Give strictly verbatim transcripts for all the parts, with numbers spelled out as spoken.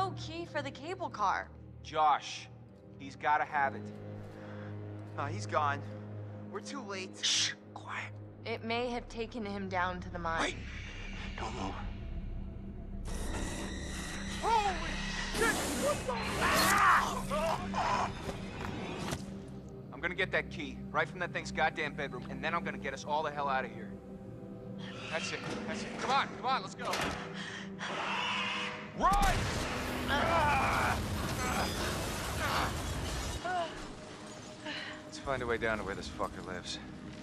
no key for the cable car. Josh, he's gotta have it. Uh, he's gone. We're too late. Shh, quiet. It may have taken him down to the mine. Wait, don't move. Holy shit! What the? Ah! I'm gonna get that key, right from that thing's goddamn bedroom, and then I'm gonna get us all the hell out of here. That's it, that's it. Come on, come on, let's go. Run! Let's find a way down to where this fucker lives.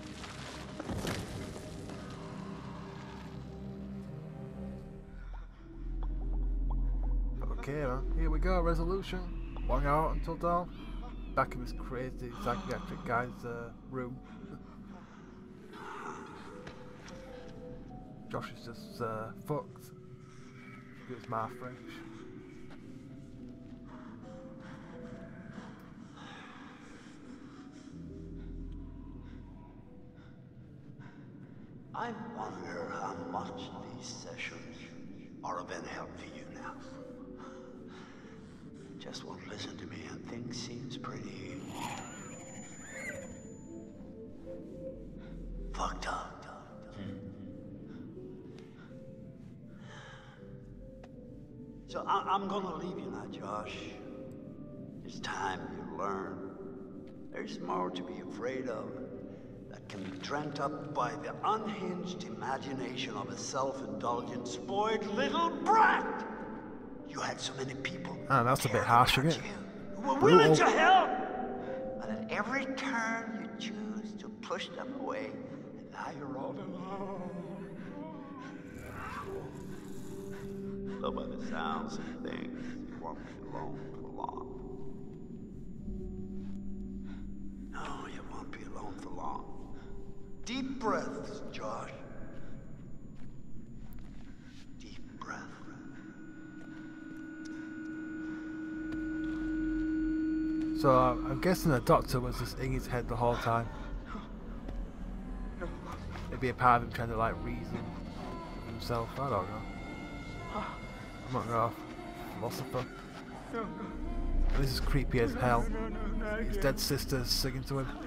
Okay, man. Here we go. Resolution. Long out until dawn. Back in this crazy psychiatric guy's uh, room. Josh is just uh, fucked. It's my French. I wonder how much these sessions are of any help to you now. Just won't listen to me and things seems pretty fucked up. So I I'm gonna leave you now, Josh. It's time you learn. There's more to be afraid of that can be dreamt up by the unhinged imagination of a self-indulgent, spoiled little brat. You had so many people. Ah, that's a bit harsh, isn't it? You were willing to help, but at every turn you choose to push them away, and now you're all alone. Though by the sounds of things, you won't be alone for long. No, you won't be alone for long. Deep breaths, Josh. Deep breath. So uh, I'm guessing the doctor was just in his head the whole time. Maybe a part of him trying to like reason with himself. I don't know. I'm not a philosopher. This is creepy as hell. His dead sister singing to him.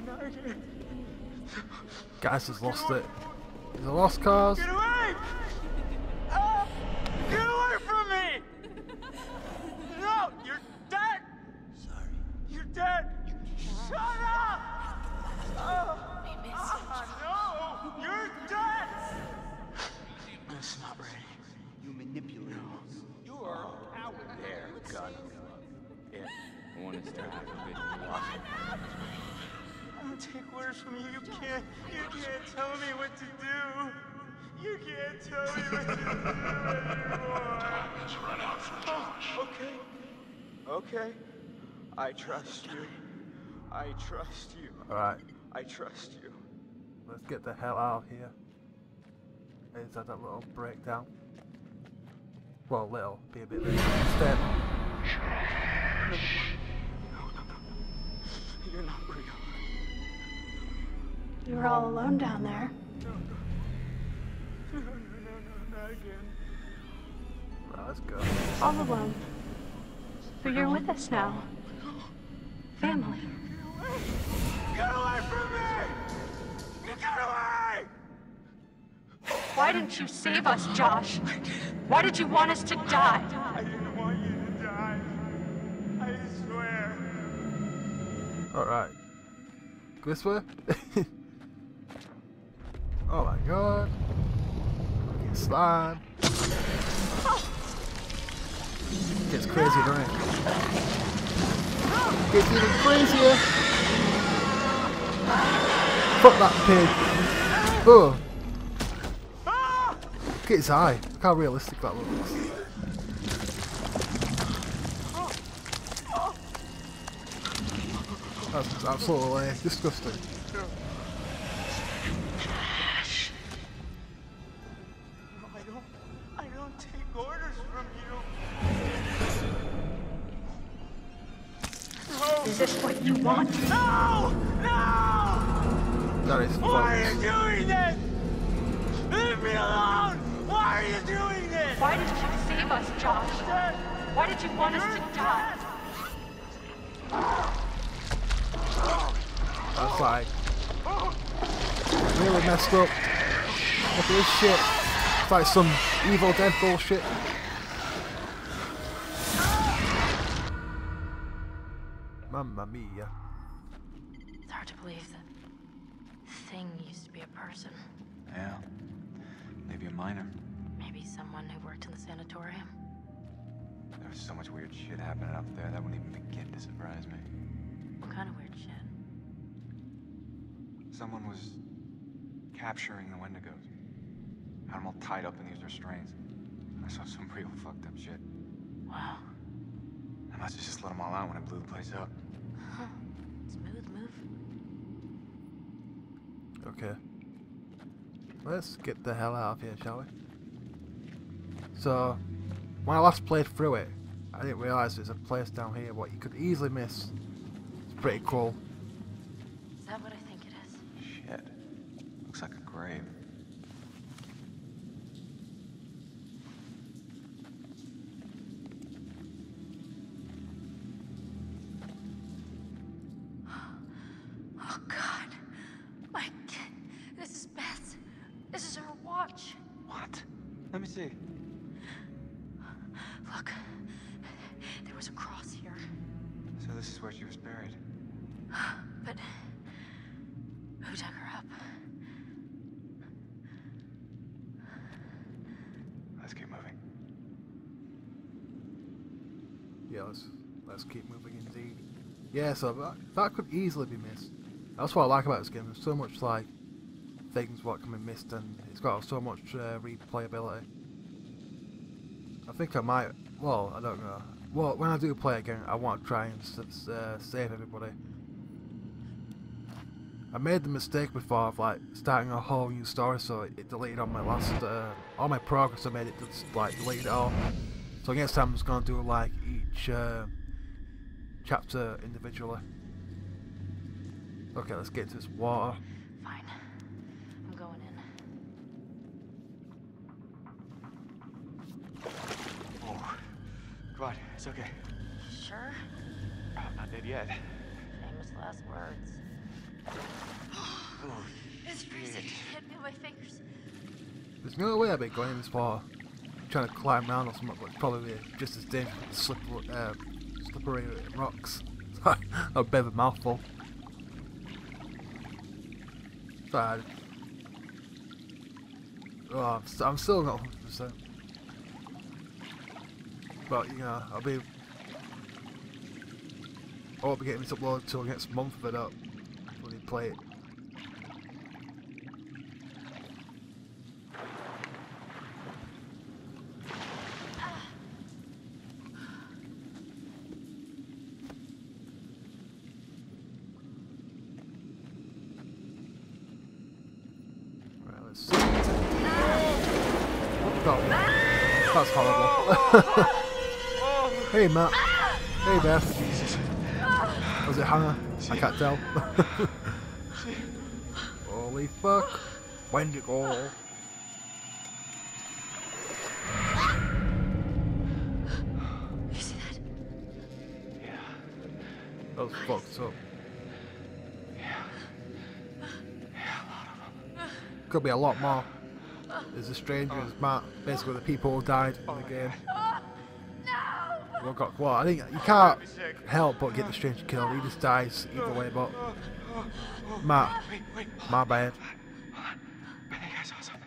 Guys has lost it. He's a lost cause. Get away! Ah! Get away from me! No, you're dead! Sorry. You're dead! Shut up! Oh, ah, no! You're dead! It's not ready. You manipulate us. You are a coward. There, gun. Yeah. I want us to have a bit of I don't take orders from you. You can't. You can't tell me what to do. You can't tell me what to do anymore. Time has run out for Josh. Oh, okay. Okay. I trust you. I trust you. Alright, I trust you. let's get the hell out of here. He's had that little breakdown. Well, little, be a bit bigger instead. No, no, no. You're not real. You were all alone down there. No, no. No, no, no, no, not again. Right, let's go. All alone. But you're with us now. Family. Get away from me! Get away! Why didn't you save us, Josh? Why did you want us to die? I didn't want you to die. I swear. Alright. Go this way? Oh my god. Fucking slime. Gets crazy, doesn't it? Gets even crazier. Fuck that pig. Oh. Look at his eye. Look how realistic that looks. That's absolutely uh, disgusting. No, I don't. I don't take orders from you. No. Is this what you want? No! No! That is Why are false. you doing this? Leave me alone! Why are you doing this? Why did you save us, Josh? Dad, Why did you want us to die? That's like really messed up. Look at this shit. It's like some Evil Dead bullshit. Mamma mia. It's hard to believe that thing used to be a person. Yeah. Maybe a minor. Maybe someone who worked in the sanatorium. There was so much weird shit happening up there that wouldn't even begin to surprise me. What kind of weird shit? Someone was capturing the Wendigos. Had them all tied up in these restraints. I saw some real fucked up shit. Wow. I must have just let them all out when I blew the place up. Huh. Smooth move. Okay. Let's get the hell out of here, shall we? So, when I last played through it, I didn't realise there's a place down here what you could easily miss. It's pretty cool. Is that what I think it is? Shit. Looks like a grave. Oh God. My kid. This is Beth. This is her watch. What? Let me see. Look. There was a cross here. So this is where she was buried. But who dug her up? Let's keep moving. Yeah, let's let's keep moving indeed. Yeah, so that, that could easily be missed. That's what I like about this game. There's so much like things what can be missed, and it's got so much uh, replayability. I think I might. Well, I don't know. Well, when I do play again, I want to try and s uh, save everybody. I made the mistake before of like starting a whole new story, so it, it deleted all my last, uh, all my progress. I made it just like delete it all. So next time I'm just gonna do like each uh, chapter individually. Okay, let's get to this water. Fine. I'm going in. Oh. Come on, it's okay. Sure? I'm not dead yet. Famous last words. Oh, It's freezing. Hit me with my fingers. There's no way I'd be going in this water, trying to climb around or something, but it's probably just as dangerous with slippery, uh, slippery rocks. A bit of a mouthful. Bad. Oh, I'm, st I'm still not one hundred percent. But, you know, I'll be... I won't be getting this uploaded until next month if I don't really play it. Right, let's see. Oh, that's horrible. Hey, Matt. Hey, Beth. Was it Hannah? I can't tell. Holy fuck. Wendigo. You see that? Yeah. That was fucked up. Could be a lot more. There's a stranger, there's Matt, basically the people who died in the game. Well, got, well, I think you can't help but get the stranger killed. He just dies either way, but Matt, my bad. I think I saw something.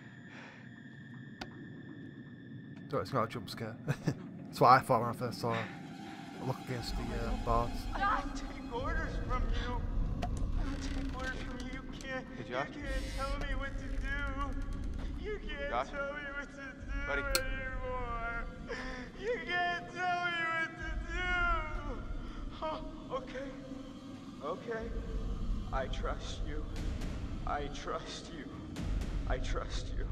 So it's not a jump scare. That's what I thought when I first saw it. Look against the uh, bars. I can take orders from you. I can take orders from you. You can't. Hey, You Josh? can't tell me what to do. You can't Josh? tell me what to do Buddy? anymore. You can't tell me what to do. Oh, okay. Okay. I trust you. I trust you. I trust you.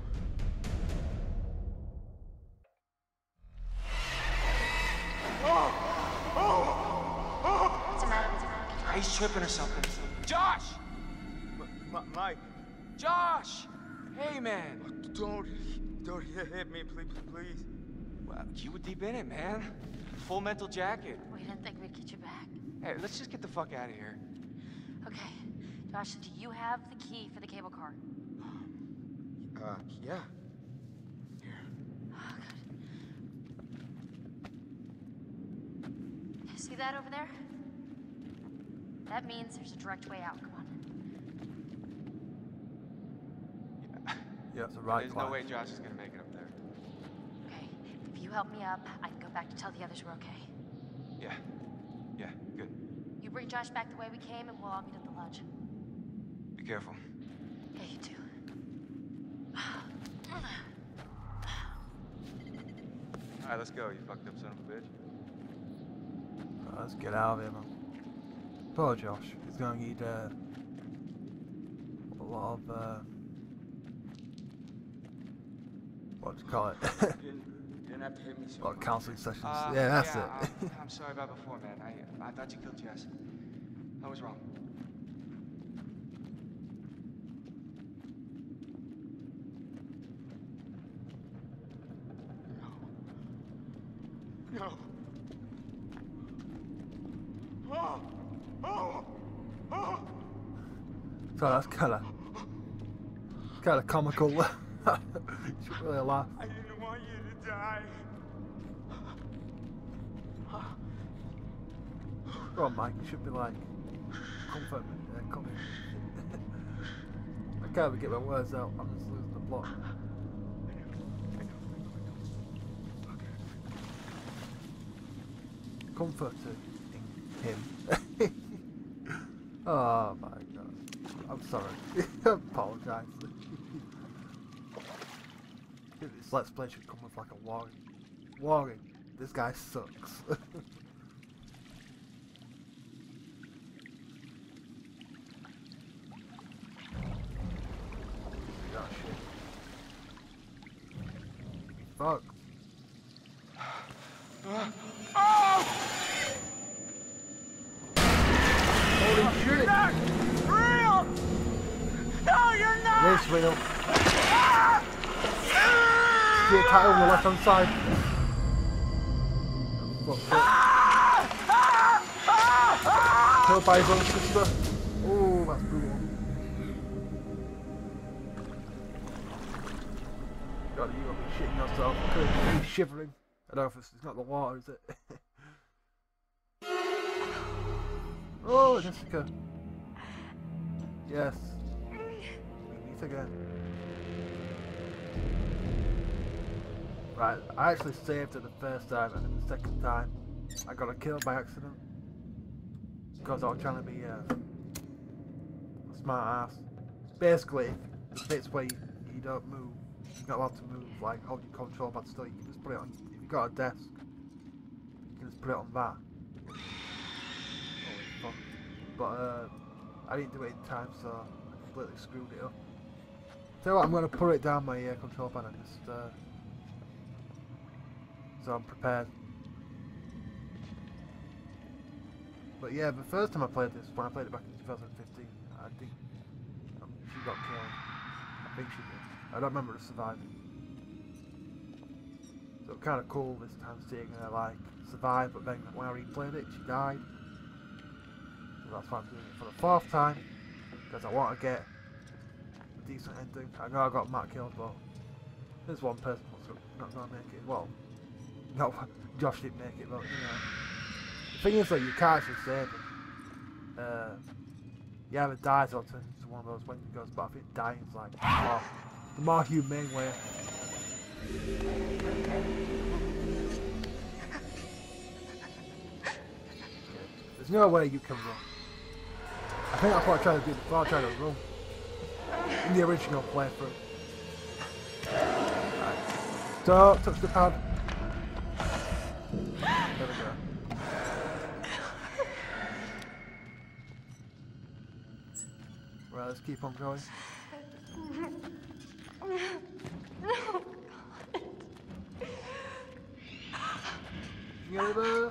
What's the matter with her? He's tripping or something. Josh! M M Mike, Josh! Hey, man. don't, don't hit me, please, please. Well, you were deep in it, man. Full mental jacket. We didn't think we'd get you back. Hey, let's just get the fuck out of here. Okay. Josh, do you have the key for the cable car? Uh, yeah. Oh, good. See that over there? That means there's a direct way out. Come on. Yeah, it's a right There's climb. no way Josh is gonna make it up there. Okay. If you help me up, I can go back to tell the others we're okay. Yeah. Yeah, good. You bring Josh back the way we came, and we'll all meet at the lodge. Be careful. Yeah, you too. Alright, let's go, you fucked up son of a bitch. Right, let's get out of here, man. Poor Josh. He's gonna need uh, a lot of uh, what do you call it? Didn't, didn't have to hit me so A lot of much. counseling sessions. Uh, yeah, that's yeah, it. I'm, I'm sorry about before, man. I I thought you killed Jess. I was wrong. No. Oh! Oh! Oh! So that's kind of kind of comical. You should really laugh. I didn't want you to die. Go on, Mike. You should be like, comfort me. Yeah, come here. I can't even get my words out. I'm just losing the plot. Comforting him. Oh my god. I'm sorry. I apologise. This Let's Play should come with like a warning. Warning. This guy sucks. Oh shit. Fuck. Holy shit! Real! No, you're not! Yes, real. See a title on the left hand side. Fuck, fuck. Killed by his own sister. Oh, that's brutal. God, you got me shitting yourself. Could be shivering. I don't know if it's, it's not the water, is it? Oh, Jessica. Yes. We meet again. Right, I actually saved it the first time, and then the second time I got killed by accident. Because I was trying to be uh, a smart ass. Basically, the bits where you, you don't move, you're not allowed to move, like hold your control pad still, you can just put it on, if you've got a desk, you can just put it on that. Holy fuck. But uh, I didn't do it in time, so I completely screwed it up. So what, I'm going to put it down my uh, control pad and just, uh, so I'm prepared. But yeah, the first time I played this, when I played it back in two thousand fifteen, I think um, she got killed. I think she did. I don't remember her surviving. So kind of cool this time seeing her like survive, but then when I replayed it, she died. So that's why I'm doing it for the fourth time, because I want to get a decent ending. I know I got Matt killed, but there's one person who's not going to make it. Well, no, Josh didn't make it, but you know. The thing is that you can't actually save him. Uh, he either dies or turns into one of those when he goes, but I think dying is like more, the more humane way. There's no way you can run. I think that's what I tried to do before I tried to run. In the original playthrough. Right. Don't touch the pad. There we go. Right, let's keep on going. You get it there?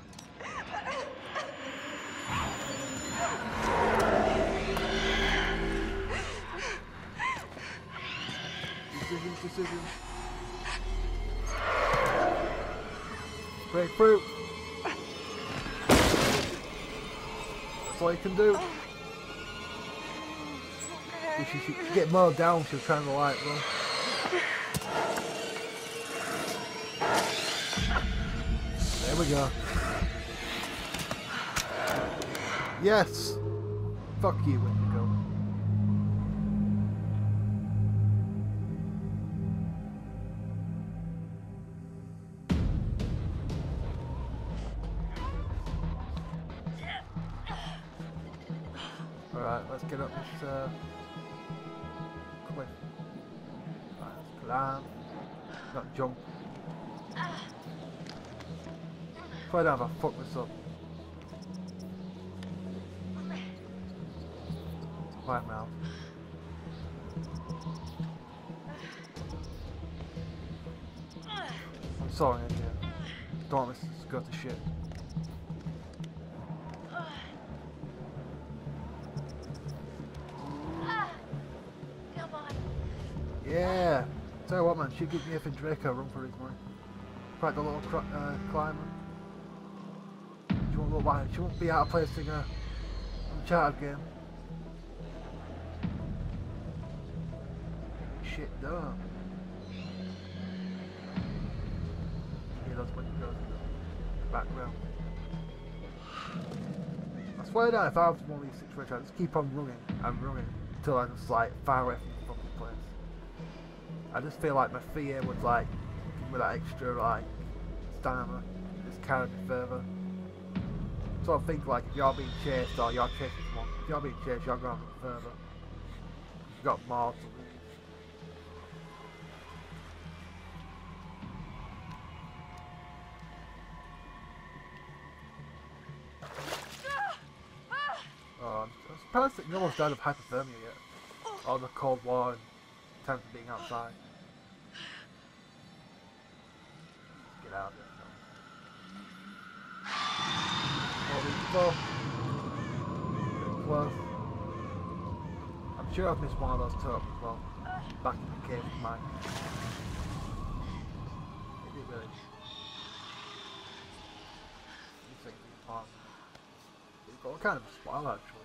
Decisions, decisions. Breakthrough. That's all you can do. If she should get mowed down, she'll turn the light on. There we go. Yes! Fuck you, Wendigo. Alright, let's get up this uh, cliff. Right, let's climb. Not jump. If I don't have a fuck this up. Right now. I'm sorry, Andrea. Don't let this go to shit. Come on. Yeah! Tell you what, man, she gives me if Draco run for his money. Quite the little cr uh, climber. She won't look like she won't be out of place in a Uncharted game. Shit, done. Yeah, that's when it goes in the background. I swear that if I was one of these situations, I'd just keep on running and running until I just like far away from the fucking place. I just feel like my fear would like give me that extra like stamina, just carry me further. So I think like if you're being chased or you're chasing someone, if you're being chased, you're going further. You've got more to lose. Oh, I'm surprised that you almost died of hypothermia yet. Or the Cold War and time for being outside. Get out of there. Well, close. I'm sure I've missed one of those turtles as well. Back in the cave of mine. Maybe really. You think it's hard. You've got kind of a smile actually.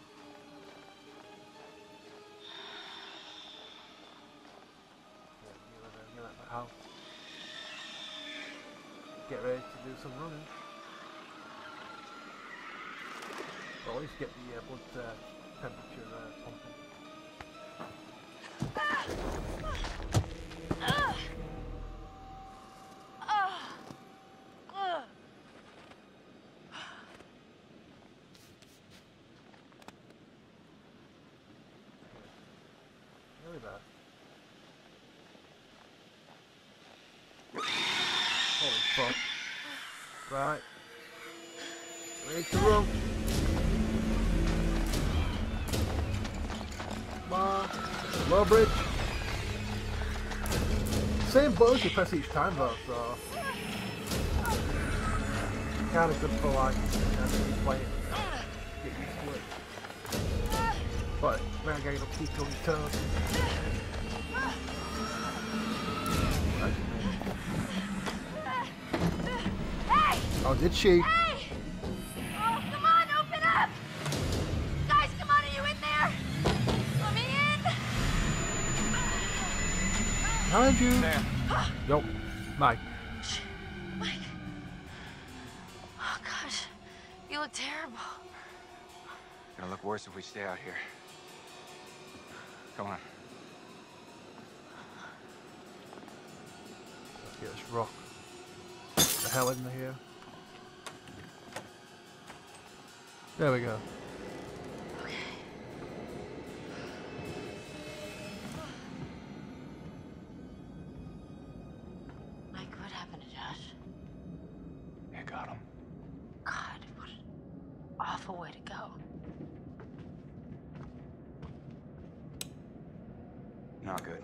Yeah, nearly there, nearly at my house. Get ready to do some running. Or at least get the uh, blood uh, temperature uh, pumping. Really bad. Holy fuck. Right. Ready to run. Come on. Low bridge. Same buttons you press each time though, so kind of good for like play it, get used to it. But we're not getting to keep you on your toes. Hey! Oh, did she? Hey! Oh, come on, open up! Guys, come on, are you in there? Let me in! Behind you. There. Nope. Mike. Mike. Oh, gosh. You look terrible. Gonna look worse if we stay out here. Come on. Let's get this rock. What the hell in here? There we go. Okay. Mike, what happened to Josh? I got him. God, what an awful way to go. Not good.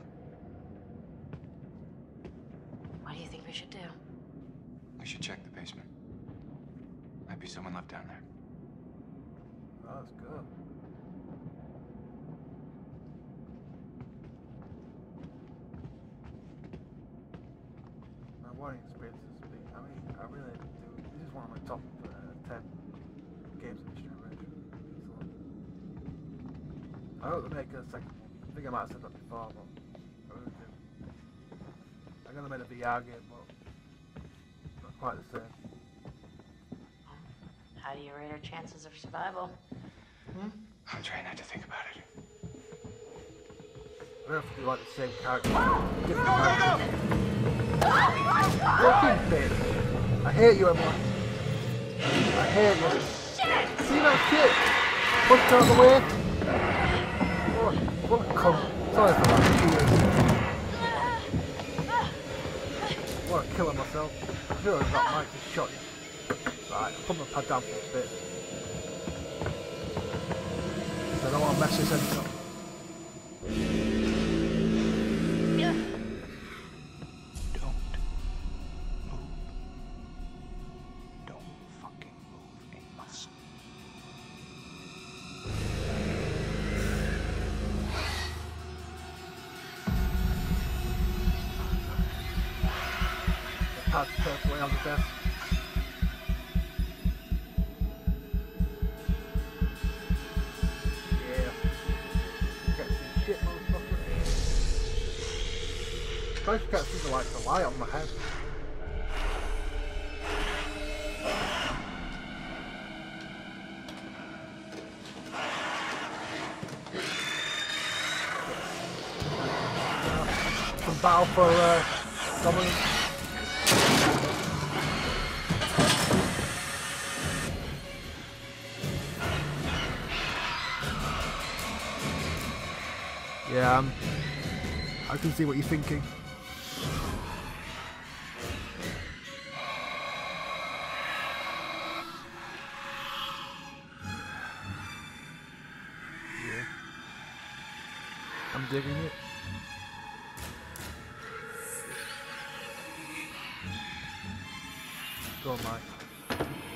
What do you think we should do? We should check the basement. Might be someone left down there. Oh, that's good. My warning experience has been, I mean, I really I hope they make a second one. I think I might have said that before, but I really do. I'm gonna make a V R game, but not quite the same. How do you rate our chances of survival? Hmm? I'm trying not to think about it. I don't have to do like the same character. Different character. Fucking bitch. I hate you, Emily. I hate you. Shit! See that shit? Push it out of the way. What, what a cunt. Sorry for that. I want to kill myself. I feel like that mic just shot you. Right, I'll put my pad down for a bit. I don't want to mess this anything up. Don't move. Don't fucking move a muscle. The pad's perfectly on the desk. I just can't see the light, the light on my head. Some battle for uh, dominance. Yeah, um, I can see what you're thinking. I'm digging it. Go on, Mike.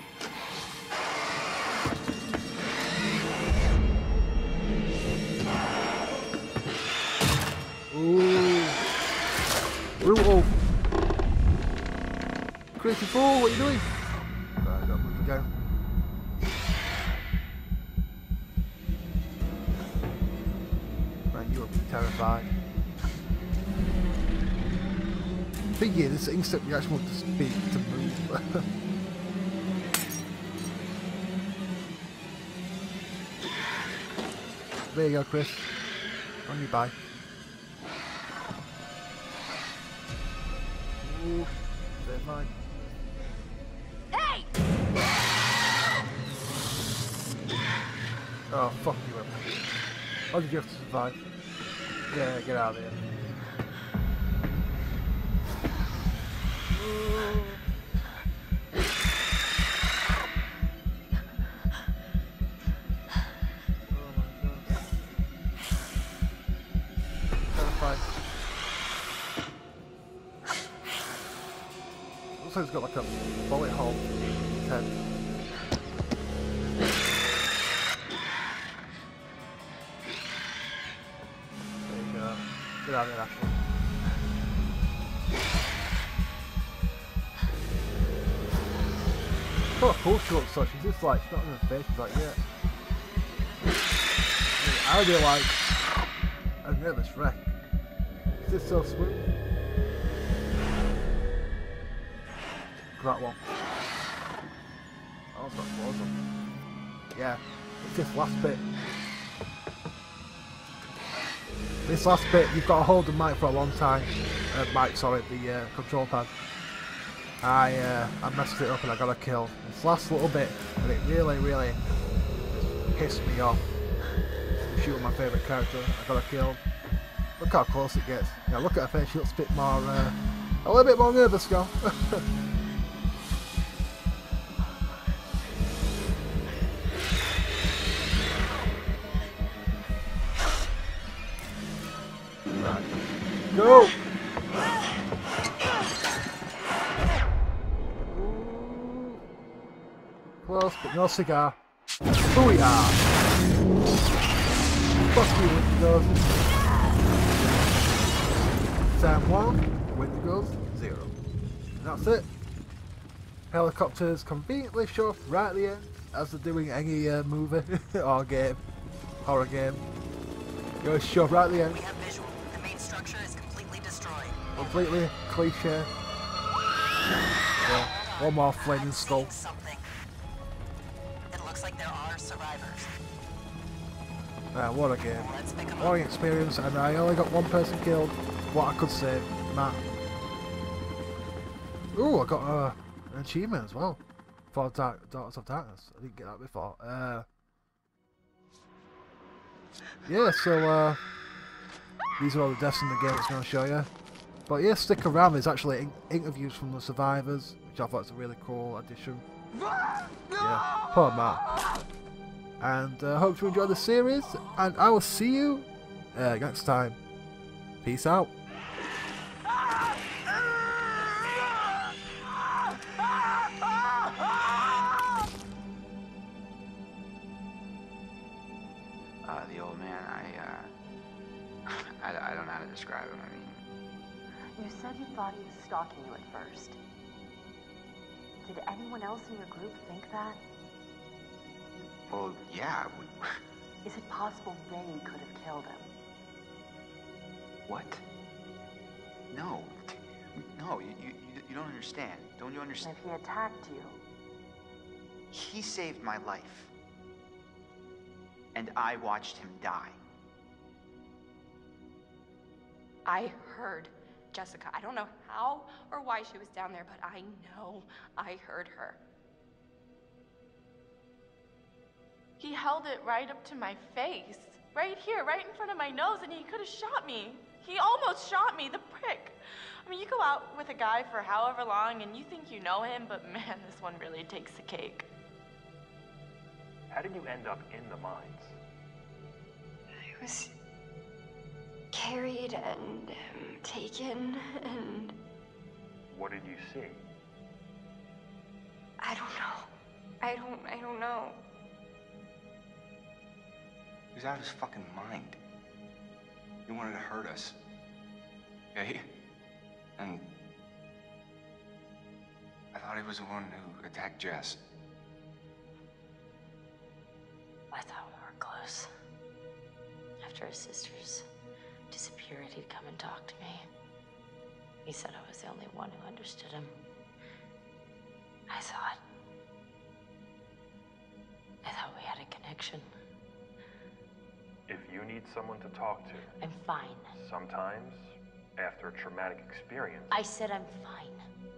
Ooh. Ooh. Crazy fool, what are you doing? Right, don't move again. You'll be terrified. Thing is, this instant reaction wants to speak, to move. There you go, Chris. On your bye. Ooh, there's mine. Hey! Oh, fuck you, Emily. How did you have to survive? Yeah, get out of there. Oh my god. Terrified. Looks like it's got like a bullet hole in its head. Get out of there, Ashley. What a cool she looks like. She's just like, she's not in her face, she's like, yeah. I would be like, I'm nervous wreck. Is this so smooth? That one. Oh, that's awesome. Yeah, it's this last bit. This last bit, you've got to hold the mic for a long time. Uh, mic, sorry, the uh, control pad. I uh, I messed it up and I got a kill. This last little bit, and it really, really pissed me off. Shooting my favourite character, I got a kill. Look how close it gets. Yeah, look at her face, she looks a bit more, uh, a little bit more nervous, girl. Go! Ooh. Close, but no cigar. Booyah! Fuck you, Wendigos. Sam one, Wendigos zero. And that's it. Helicopters conveniently show up right at the end, as they're doing any uh, movie or game, horror game. Go shove right at the end. We have visual. The main structure is completely destroyed. Completely cliche. Yeah. One more flaming skull. Seeing something. It looks like there are survivors. Ah, what a game. Let's pick 'em What up. an experience, and I only got one person killed. What I could save, Matt. Ooh, I got uh, an achievement as well for Dark, Daughters of Darkness. I didn't get that before. Uh, yeah, so uh, these are all the deaths in the game it's going to show you. But yeah, stick around. There's actually in interviews from the survivors, which I thought was a really cool addition. Yeah, poor Matt. And I uh, hope you enjoyed the series, and I will see you uh, next time. Peace out. Uh, the old man, I, uh, I, I don't know how to describe him. I mean, You said you thought he was stalking you at first. Did anyone else in your group think that? well, yeah, we, Is it possible they could have killed him? what? No, no, you, you, you don't understand. Don't you And understand? if he attacked you, He saved my life. And I watched him die. I heard Jessica. I don't know how or why she was down there, but I know I heard her. He held it right up to my face. Right here, right in front of my nose, and he could have shot me. He almost shot me, the prick. I mean, you go out with a guy for however long and you think you know him, but man, this one really takes the cake. How did you end up in the mines? I was carried and um, taken, and What did you see? I don't know. I don't, I don't know. He was out of his fucking mind. He wanted to hurt us. Okay? And I thought he was the one who attacked Jess. I thought we were close. After his sisters disappeared, he'd come and talk to me. He said I was the only one who understood him. I thought... I thought we had a connection. If you need someone to talk to, I'm fine. sometimes, after a traumatic experience, I said I'm fine.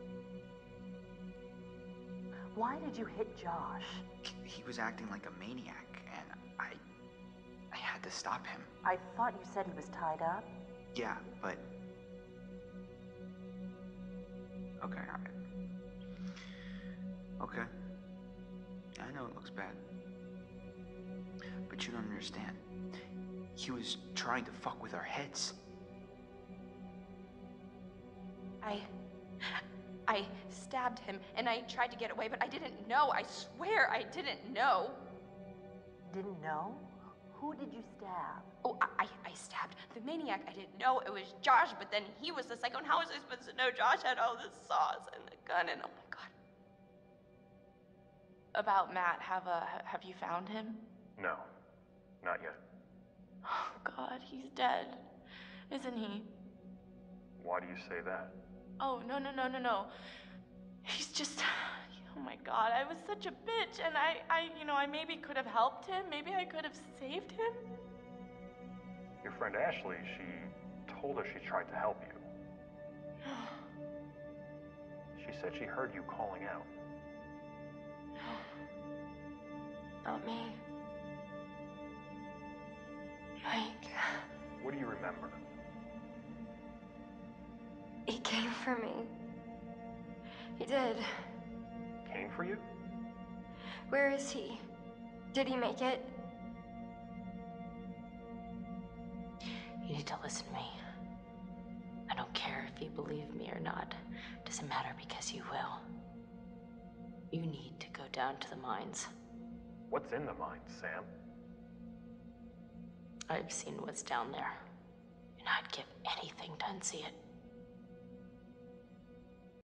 Why did you hit Josh? He was acting like a maniac, and I... I had to stop him. I thought you said he was tied up. Yeah, but... Okay, all right. Okay. I know it looks bad. But you don't understand. He was trying to fuck with our heads. I... I stabbed him, and I tried to get away, but I didn't know. I swear I didn't know. Didn't know? Who did you stab? Oh, I, I, I stabbed the maniac. I didn't know it was Josh, but then he was the psycho, and how was I supposed to know Josh had all this sauce and the gun, and oh my god. About Matt, have a, have you found him? no, not yet. Oh god, he's dead, isn't he? Why do you say that? Oh, no, no, no, no, no. He's just, oh my god, I was such a bitch, and I, I, you know, I maybe could have helped him. Maybe I could have saved him. Your friend Ashley, she told us she tried to help you. She said she heard you calling out. Not me. Mike. What do you remember? He came for me. He did. Came for you? Where is he? Did he make it? You need to listen to me. I don't care if you believe me or not. Doesn't matter because you will. You need to go down to the mines. What's in the mines, Sam? I've seen what's down there, and I'd give anything to unsee it.